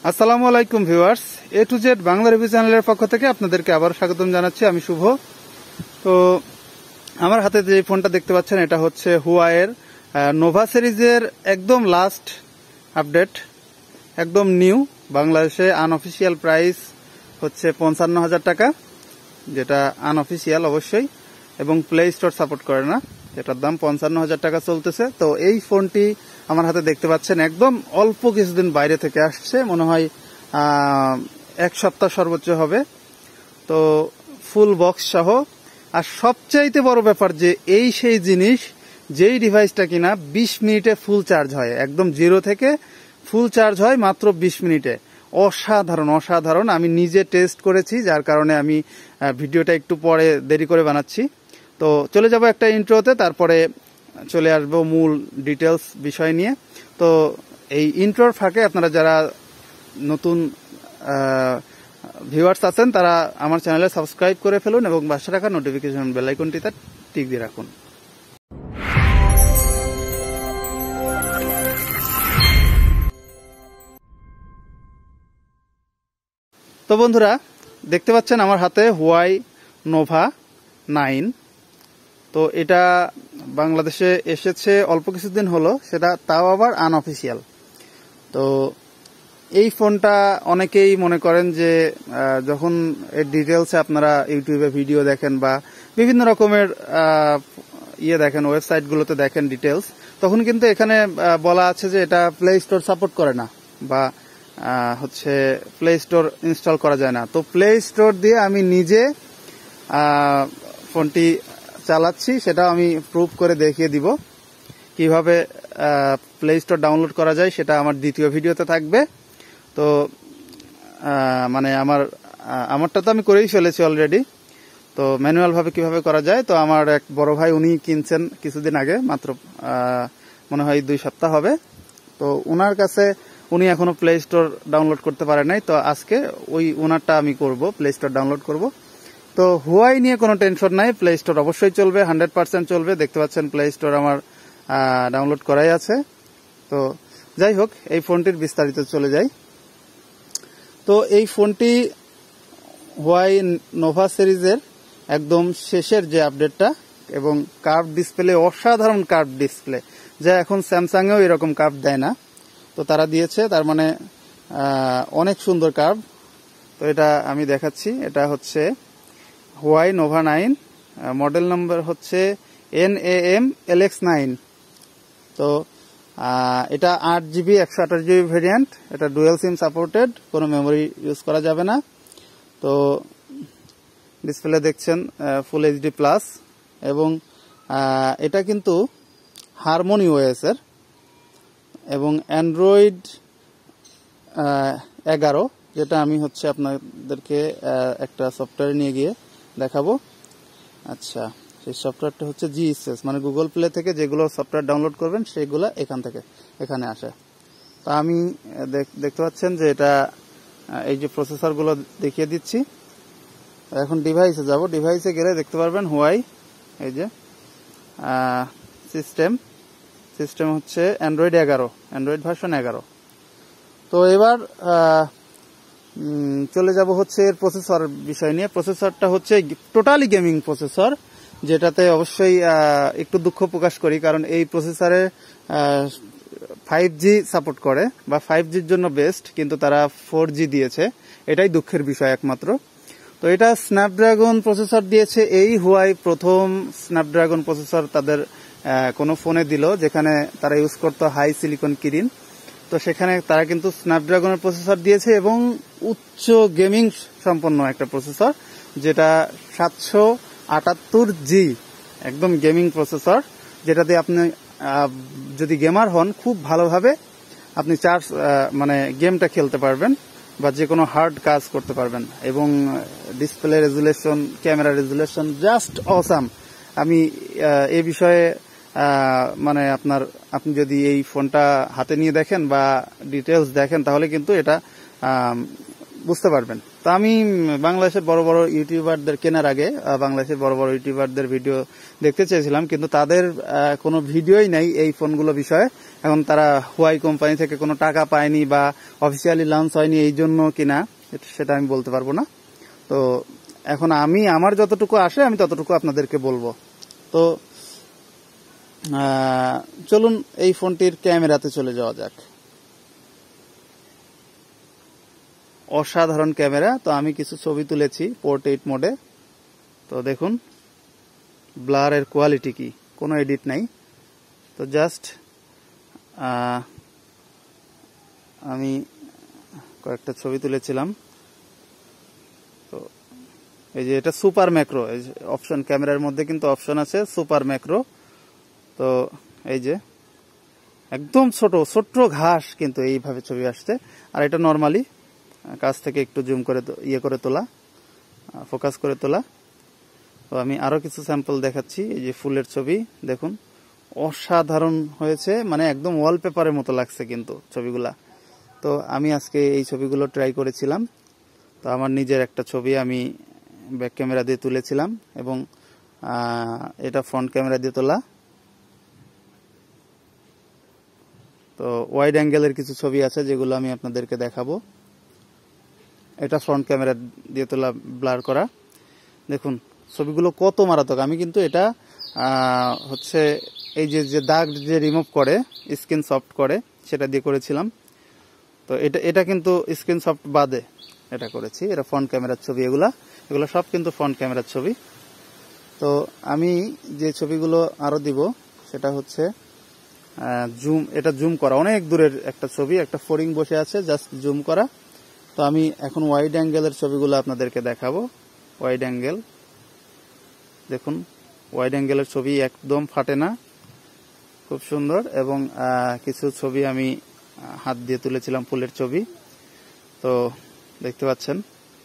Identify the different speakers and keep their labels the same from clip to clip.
Speaker 1: আসসালামু আলাইকুম viewers, A to Z Bangla review চ্যানেলের পক্ষ থেকে আপনাদেরকে আবার স্বাগতম জানাচ্ছি। আমি শুভ। তো আমার হাতে যে ফোনটা দেখতে পাচ্ছেন এটা হচ্ছে হুয়াইয়ের নোভা সিরিজের একদম লাস্ট আপডেট, একদম নিউ। বাংলাদেশে আনঅফিসিয়াল প্রাইস হচ্ছে 55,000 টাকা, যেটা আনঅফিসিয়াল অবশ্যই, এবং প্লে স্টোর সাপোর্ট করে না, যেটার দাম 55,000 টাকা চলতেছে। তো এই ফোনটি আমার হাতে দেখতে পাচ্ছেন একদম অল্প কিছুদিন বাইরে থেকে আসছে, মনে হয় 1 সপ্তাহ সর্বোচ্চ হবে। তো ফুল বক্স সহ। আর সবচাইতে বড় ব্যাপার যে এই সেই জিনিস যেই ডিভাইসটা কিনা 20 মিনিটে ফুল চার্জ হয়, একদম জিরো থেকে ফুল চার্জ হয় মাত্র 20 মিনিটে। অসাধারণ অসাধারণ। আমি নিজে টেস্ট করেছি, যার কারণে আমি ভিডিওটা একটু পরে দেরি করে বানাচ্ছি। তো চলে যাব একটা ইন্ট্রোতে, তারপরে চলে আসবো মূল ডিটেলস বিষয় নিয়ে। তো এই ইন্ট্রোর ফাঁকে আপনারা যারা নতুন ভিউয়ার্স আছেন তারা আমার চ্যানেলে সাবস্ক্রাইব করে ফেলুন এবং পাশে রাখা নোটিফিকেশন বেল আইকনটিতে টিক দিয়ে রাখুন। তো বন্ধুরা, দেখতে পাচ্ছেন আমার হাতে হুয়াই নোভা 9। তো এটা বাংলাদেশে এসেছে অল্প কিছুদিন হলো, সেটা তাও আবার আনঅফিসিয়াল। তো এই ফোনটা অনেকেই মনে করেন যে যখন এর ডিটেলসে আপনারা ইউটিউবে ভিডিও দেখেন বা বিভিন্ন রকমের দেখেন, ওয়েবসাইটগুলোতে দেখেন ডিটেলস, তখন কিন্তু এখানে বলা আছে যে এটা প্লে স্টোর সাপোর্ট করে না বা হচ্ছে প্লে স্টোর ইনস্টল করা যায় না। তো প্লে স্টোর দিয়ে আমি নিজে ফোনটি চালাচ্ছি, সেটা আমি প্রুভ করে দেখিয়ে দিব। কিভাবে প্লে স্টোর ডাউনলোড করা যায় সেটা আমার দ্বিতীয় ভিডিওতে থাকবে। তো মানে আমারটা তো আমি করেই ফেলেছি অলরেডি। তো ম্যানুয়াল ভাবে কিভাবে করা যায়, তো আমার এক বড় ভাই উনি কিনছেন কিছুদিন আগে, মাত্র মনে হয় 2 সপ্তাহ হবে। তো উনার কাছে উনি এখনো প্লে স্টোর ডাউনলোড করতে পারে নাই। তো আজকে ওনারটা আমি করব, প্লে স্টোর ডাউনলোড করব। তো হুয়াই নিয়ে কোনো টেনশন নাই, প্লে স্টোর অবশ্যই চলবে, 100% চলবে। দেখতে পাচ্ছেন প্লে স্টোর আমার ডাউনলোড করাই আছে। তো যাই হোক, এই ফোনটির বিস্তারিত চলে যাই। তো এই ফোনটি হুয়াই নোভা সিরিজের একদম শেষের যে আপডেটটা, এবং কার্ভ ডিসপ্লে, অসাধারণ কার্ভ ডিসপ্লে, যা এখন স্যামসাংয়েও এরকম কার্ভ দেয় না। তো তারা দিয়েছে, তার মানে অনেক সুন্দর কার্ভ। তো এটা আমি দেখাচ্ছি, এটা হচ্ছে হুয়াই নোভা 9, মডেল নাম্বার হচ্ছে NAM LX9। তো এটা 8GB 128GB ভেরিয়েন্ট, এটা ডুয়েল সিম সাপোর্টেড, কোনো মেমোরি ইউজ করা যাবে না। তো ডিসপ্লে দেখছেন ফুল HD প্লাস, এবং এটা কিন্তু হারমোনি ওএস এর, এবং অ্যান্ড্রয়েড 11, যেটা আমি হচ্ছে আপনাদেরকে একটা সফটওয়্যার নিয়ে গিয়ে দেখাবো। আচ্ছা, সেই সফটওয়্যারটা হচ্ছে GSS, মানে গুগল প্লে থেকে যেগুলো সফটওয়্যার ডাউনলোড করবেন সেগুলো এখানে আসে। তো আমি দেখতে পাচ্ছেন যে এটা এই যে প্রসেসরগুলো দেখিয়ে দিচ্ছি। এখন ডিভাইসে যাব, ডিভাইসে গেলে দেখতে পারবেন হুয়াই, এই যে সিস্টেম হচ্ছে অ্যান্ড্রয়েড 11, অ্যান্ড্রয়েড ভার্সন 11। তো এবার চলে যাব হচ্ছে এর প্রসেসর বিষয় নিয়ে। প্রসেসরটা হচ্ছে টোটালি গেমিং প্রসেসর, যেটাতে অবশ্যই একটু দুঃখ প্রকাশ করি, কারণ এই প্রসেসরে 5G সাপোর্ট করে বা 5Gর জন্য বেস্ট, কিন্তু তারা 4G দিয়েছে, এটাই দুঃখের বিষয় একমাত্র। তো এটা স্ন্যাপড্রাগন প্রসেসর দিয়েছে। এই হুয়াই প্রথম স্ন্যাপড্রাগন প্রসেসর তাদের কোনো ফোনে দিল, যেখানে তারা ইউজ করতো হাই সিলিকন কিরিন। তো সেখানে তারা কিন্তু স্ন্যাপড্রাগনের প্রসেসর দিয়েছে, এবং উচ্চ গেমিং সম্পন্ন একটা প্রসেসর, যেটা 778G, একদম গেমিং প্রসেসর, যেটাতে আপনি যদি গেমার হন খুব ভালোভাবে আপনি মানে গেমটা খেলতে পারবেন বা যে কোনো হার্ড কাজ করতে পারবেন। এবং display resolution, camera resolution just awesome. আমি এই বিষয়ে মানে আপনি যদি এই ফোনটা হাতে নিয়ে দেখেন বা ডিটেলস দেখেন, তাহলে কিন্তু এটা বুঝতে পারবেন। তো আমি বাংলাদেশের বড় বড় ইউটিউবারদের কেনার আগে বাংলাদেশের বড় বড় ইউটিউবারদের ভিডিও দেখতে চেয়েছিলাম, কিন্তু তাদের কোনো ভিডিওই নাই এই ফোনগুলো বিষয়ে, এখন তারা হুয়াই কোম্পানি থেকে কোনো টাকা পায়নি বা অফিসিয়ালি লঞ্চ হয়নি এই জন্য কিনা সেটা আমি বলতে পারবো না। তো এখন আমি আমার যতটুকু আসে আমি ততটুকু আপনাদেরকে বলবো। তো চলুন এই ফোনটির ক্যামেরাতে চলে যাওয়া যাক। অসাধারণ ক্যামেরা। তো আমি কিছু ছবি তুলেছি পোর্ট্রেট মোডে। তো দেখুন ব্লারের কোয়ালিটি কি, কোনো এডিট নাই। তো জাস্ট আমি কয়েকটা ছবি তুলেছিলাম। তো এই যে এটা সুপার ম্যাক্রো অপশন, ক্যামেরার মধ্যে কিন্তু অপশন আছে সুপার ম্যাক্রো। তো এই যে একদম ছোট ঘাস কিন্তু এইভাবে ছবি আসছে। আর এটা নর্মালি কাছ থেকে একটু জুম করে করে তোলা, ফোকাস করে তোলা। তো আমি আরো কিছু স্যাম্পল দেখাচ্ছি। এই যে ফুলের ছবি দেখুন, অসাধারণ হয়েছে, মানে একদম ওয়ালপেপারের মতো লাগছে কিন্তু ছবিগুলা। তো আমি আজকে এই ছবিগুলো ট্রাই করেছিলাম। তো আমার নিজের একটা ছবি আমি ব্যাক ক্যামেরা দিয়ে তুলেছিলাম এবং এটা ফ্রন্ট ক্যামেরা দিয়ে তোলা। তো ওয়াইড অ্যাঙ্গেলের কিছু ছবি আছে যেগুলো আমি আপনাদেরকে দেখাবো। এটা ফ্রন্ট ক্যামেরা দিয়ে তোলা, ব্লার করা। দেখুন ছবিগুলো কত মারাত্মক। আমি কিন্তু এটা হচ্ছে এই যে দাগ যে রিমুভ করে, স্ক্রিন সফট করে, সেটা দিয়ে করেছিলাম। তো এটা কিন্তু স্ক্রিন সফট বাদে এটা করেছি। এটা ফ্রন্ট ক্যামেরার ছবি, এগুলো সব কিন্তু ফ্রন্ট ক্যামেরার ছবি। তো আমি যে ছবিগুলো আরো দিব সেটা হচ্ছে এটা জুম করা, অনেক দূরের একটা ছবি, একটা ফড়িং বসে আছে, জাস্ট জুম করা। তো আমি এখন ওয়াইড অ্যাঙ্গেলের ছবিগুলো আপনাদেরকে দেখাবো। ওয়াইড অ্যাঙ্গেল দেখুন, ওয়াইড অ্যাঙ্গেলের ছবি একদম ফাটে না, খুব সুন্দর। এবং কিছু ছবি আমি হাত দিয়ে তুলেছিলাম, ফুলের ছবি। তো দেখতে পাচ্ছেন।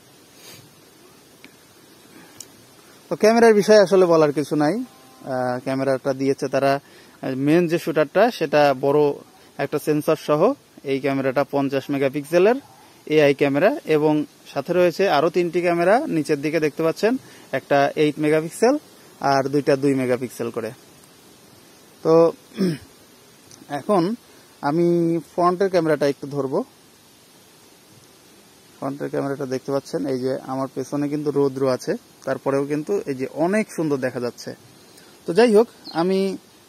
Speaker 1: তো ক্যামেরার বিষয়ে আসলে বলার কিছু নাই। ক্যামেরাটা দিয়েছে তারা, মেন যে শুটারটা সেটা বড় একটা সেন্সর সহ। এই ক্যামেরাটা 50 মেগাপিক্সেলের এআই ক্যামেরা এবং সাথে রয়েছে আরো 3টি ক্যামেরা নিচের দিকে দেখতে পাচ্ছেন, একটা 8 মেগাপিক্সেল আর দুইটা 2 মেগাপিক্সেল করে। তো এখন আমি ফ্রন্টের ক্যামেরাটা একটু ধরবো। ফ্রন্টের ক্যামেরাটা দেখতে পাচ্ছেন, এই যে আমার পেছনে কিন্তু রৌদ্র আছে, তারপরেও কিন্তু এই যে অনেক সুন্দর দেখা যাচ্ছে। তো যাই হোক, আমি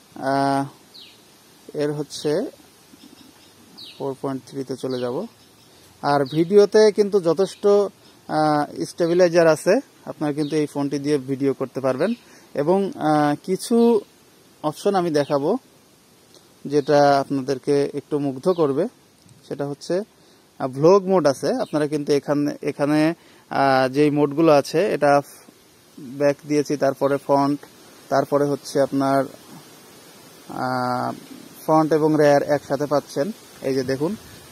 Speaker 1: এর হচ্ছে 4.3 তে চলে যাব। আর ভিডিওতে কিন্তু যথেষ্ট স্টেবিলাইজার আছে, আপনারা কিন্তু এই ফোনটি দিয়ে ভিডিও করতে পারবেন। এবং কিছু অপশন আমি দেখাবো যেটা আপনাদেরকে একটু মুগ্ধ করবে। সেটা হচ্ছে ভ্লগ মোড আছে। আপনারা কিন্তু এখানে যেই মোডগুলো আছে, এটা ব্যাক দিয়েছি, তারপরে ফ্রন্ট, তারপরে হচ্ছে আপনার ফ্রন্ট এবং রেয়ার একসাথে পাচ্ছেন। এই যে দেখুন,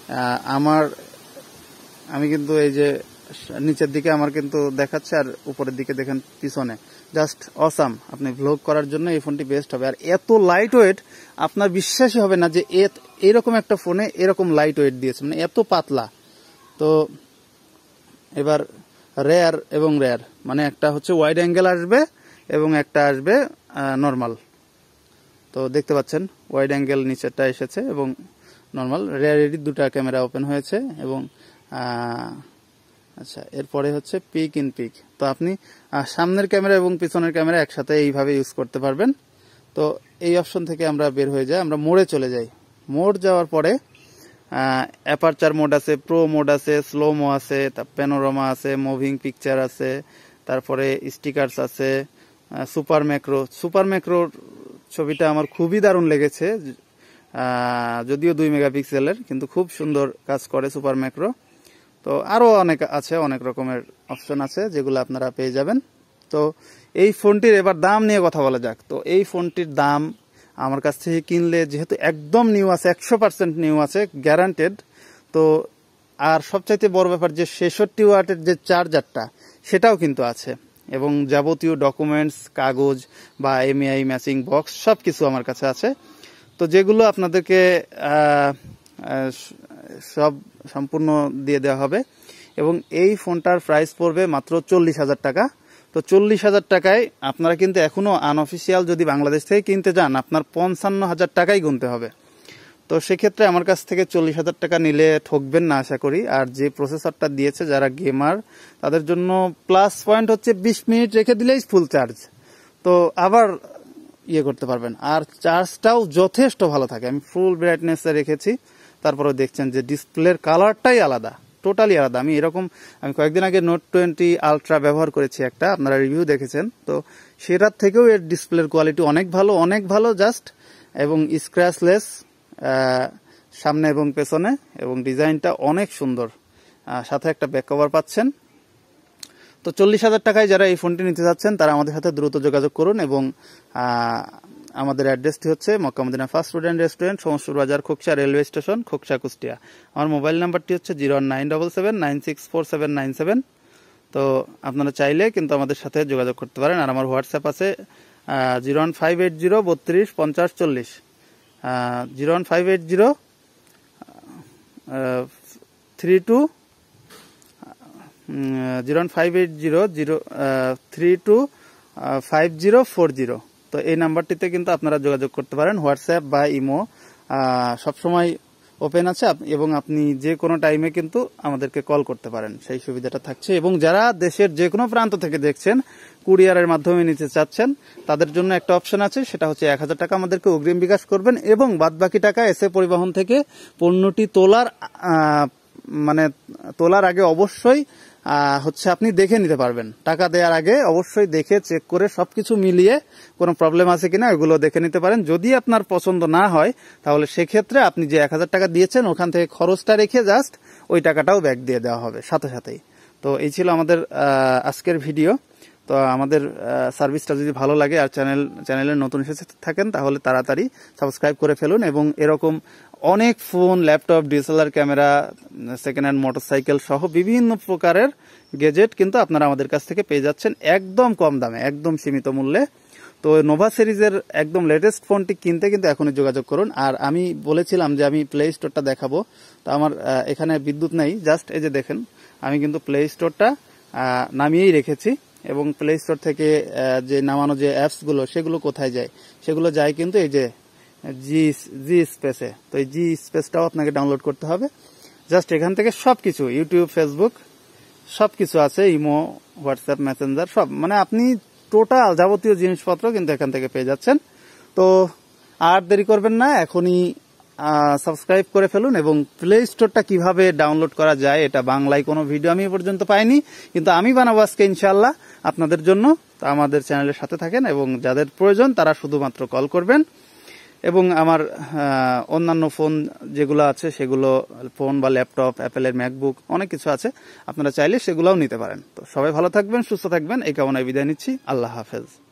Speaker 1: আমি কিন্তু এই যে নিচের দিকে আমার কিন্তু দেখাচ্ছে, আর উপরের দিকে দেখেন পিছনে, জাস্ট অসাম। আপনি ভ্লগ করার জন্য এই ফোনটি বেস্ট হবে। আর এত লাইট ওয়েট, আপনার বিশ্বাসই হবে না যে এরকম একটা ফোনে এরকম লাইট ওয়েট দিয়েছে, মানে এত পাতলা। তো এবার রেয়ার এবং রেয়ার, মানে একটা হচ্ছে ওয়াইড অ্যাঙ্গেল আসবে এবং একটা আসবে নর্মাল। তো দেখতে পাচ্ছেন ওয়াইড অ্যাঙ্গেল নিচেরটা এসেছে এবং নর্মাল। রেয়ারেরই দুটা ক্যামেরা ওপেন হয়েছে এবং আচ্ছা, এরপরে হচ্ছে পিক ইন পিক। তো আপনি সামনের ক্যামেরা এবং পিছনের ক্যামেরা একসাথে এইভাবে ইউজ করতে পারবেন। তো এই অপশন থেকে আমরা বের হয়ে যাই, আমরা মোডে চলে যাই। মোড যাওয়ার পরে অ্যাপারচার মোড আছে, প্রো মোড আছে, স্লোমো আছে, প্যানোরামা আছে, মুভিং পিকচার আছে, তারপরে স্টিকারস আছে, সুপার ম্যাক্রোর ছবিটা আমার খুবই দারুণ লেগেছে। যদিও 2 মেগাপিক্সেলের, কিন্তু খুব সুন্দর কাজ করে সুপার ম্যাক্রো। তো আরো অনেক আছে, অনেক রকমের অপশন আছে যেগুলো আপনারা পেয়ে যাবেন। তো এই ফোনটির এবার দাম নিয়ে কথা বলা যাক। তো এই ফোনটির দাম আমার কাছ থেকে কিনলে, যেহেতু একদম নিউ আছে, 100% নিউ আছে, গ্যারান্টেড। তো আর সবচাইতে বড় ব্যাপার যে 66 ওয়াটের যে চার্জারটা, সেটাও কিন্তু আছে এবং যাবতীয় ডকুমেন্টস, কাগজ বা এমআই ম্যাচিং বক্স সবকিছু আমার কাছে আছে। তো যেগুলো আপনাদেরকে সব সম্পূর্ণ দিয়ে দেওয়া হবে। এবং এই ফোনটার প্রাইস পড়বে মাত্র 40,000 টাকা। তো 40,000 টাকায় আপনারা কিন্তু এখনো আনঅফিসিয়াল যদি বাংলাদেশ থেকে কিনতে যান, আপনার 55,000 টাকাই গুনতে হবে। তো সেক্ষেত্রে আমার কাছ থেকে 40,000 টাকা নিলে ঠকবেন না আশা করি। আর যে প্রসেসরটা দিয়েছে যারা গেমার তাদের জন্য প্লাস পয়েন্ট হচ্ছে 20 মিনিট রেখে দিলেই ফুল চার্জ, তো আবার ইয়ে করতে পারবেন। আর চার্জটাও যথেষ্ট ভালো থাকে, আমি ফুল ব্রাইটনেসে রেখেছি, তারপরে দেখছেন যে ডিসপ্লের কালারটাই আলাদা, টোটালি আলাদা। আমি কয়েকদিন আগে নোট 20 আলট্রা ব্যবহার করেছি একটা, আপনারা রিভিউ দেখেছেন, তো সেটার থেকেও এর ডিসপ্লের কোয়ালিটি অনেক ভালো জাস্ট, এবং স্ক্র্যাচলেস সামনে এবং পেছনে, এবং ডিজাইনটা অনেক সুন্দর, সাথে একটা ব্যাক কভার পাচ্ছেন। তো 40,000 টাকায় যারা এই ফোনটি নিতে যাচ্ছেন তারা আমাদের সাথে দ্রুত যোগাযোগ করুন। এবং আমাদের অ্যাড্রেসটি হচ্ছে Makka Madina fast food and restaurant, সমস্ত বাজার, খোকসা রেলওয়ে স্টেশন, খোকসা, কুষ্টিয়া। আমার মোবাইল নাম্বারটি হচ্ছে 01977964797। তো আপনারা চাইলে কিন্তু আমাদের সাথে যোগাযোগ করতে পারেন। আর আমার হোয়াটসঅ্যাপ আছে 01580325040, 01580325040। তো এই নাম্বারটিতে কিন্তু আপনারা যোগাযোগ করতে পারেন। হোয়াটসঅ্যাপ বা ইমো সবসময় ওপেন আছে, এবং আপনি যে কোনো টাইমে কিন্তু আমাদেরকে কল করতে পারেন, সেই সুবিধাটা থাকছে। এবং যারা দেশের যে কোনো প্রান্ত থেকে দেখছেন, কুরিয়ারের মাধ্যমে নিতে চাচ্ছেন, তাদের জন্য একটা অপশন আছে, সেটা হচ্ছে 1000 টাকা আমাদেরকে অগ্রিম বিকাশ করবেন, এবং বাদবাকি টাকা এসএ পরিবহন থেকে পণ্যটি তোলার আগে অবশ্যই হচ্ছে আপনি দেখে নিতে পারবেন। টাকা দেওয়ার আগে অবশ্যই দেখে চেক করে সবকিছু মিলিয়ে কোনো প্রবলেম আছে কিনা এগুলো দেখে নিতে পারেন। যদি আপনার পছন্দ না হয় তাহলে সেক্ষেত্রে আপনি যে 1000 টাকা দিয়েছেন ওখান থেকে খরচটা রেখে জাস্ট ওই টাকাটাও ব্যাক দিয়ে দেওয়া হবে সাথেই। তো এই ছিল আমাদের আজকের ভিডিও। তো আমাদের সার্ভিসটা যদি ভালো লাগে আর চ্যানেলে নতুন এসে থাকেন তাহলে তাড়াতাড়ি সাবস্ক্রাইব করে ফেলুন। এবং এরকম অনেক phone, laptop, DSLR camera, second hand motorcycle সহ বিভিন্ন প্রকারের গেজেট কিন্তু আপনারা আমাদের কাছ থেকে পেয়ে যাচ্ছেন একদম কম দামে, একদম সীমিত মূল্যে। তো নোভা সিরিজের একদম লেটেস্ট ফোনটি কিনতে কিন্তু এখনই যোগাযোগ করুন। আর আমি বলেছিলাম যে আমি প্লে স্টোরটা দেখাবো, তো আমার এখানে বিদ্যুৎ নেই, জাস্ট এই যে দেখেন আমি কিন্তু প্লে স্টোরটা নামিয়েই রেখেছি। এবং প্লে স্টোর থেকে যে নামানো যে অ্যাপসগুলো সেগুলো কোথায় যায়, সেগুলো যায় কিন্তু এই যে জি স্পেসে। তো এই জি স্পেসটাও আপনাকে ডাউনলোড করতে হবে। জাস্ট এখান থেকে সবকিছু, ইউটিউব, ফেসবুক সবকিছু আছে, ইমো, হোয়াটসঅ্যাপ, মেসেঞ্জার সব, আপনি টোটাল যাবতীয় জিনিসপত্র কিন্তু এখান থেকে পেয়ে যাচ্ছেন। তো আর দেরি করবেন না, এখনই সাবস্ক্রাইব করে ফেলুন। এবং প্লে স্টোরটা কিভাবে ডাউনলোড করা যায় এটা বাংলায় কোনো ভিডিও আমি পর্যন্ত পাইনি, কিন্তু আমি বানাবো আজকে ইনশাআল্লাহ আপনাদের জন্য। তো আমাদের চ্যানেলের সাথে থাকেন, এবং যাদের প্রয়োজন তারা শুধুমাত্র কল করবেন। এবং আমার অন্যান্য ফোন যেগুলো আছে সেগুলো, ফোন বা ল্যাপটপ, অ্যাপেলের ম্যাকবুক অনেক কিছু আছে, আপনারা চাইলে সেগুলোও নিতে পারেন। তো সবাই ভালো থাকবেন, সুস্থ থাকবেন, এই কামনায় বিদায় নিচ্ছি। আল্লাহ হাফেজ।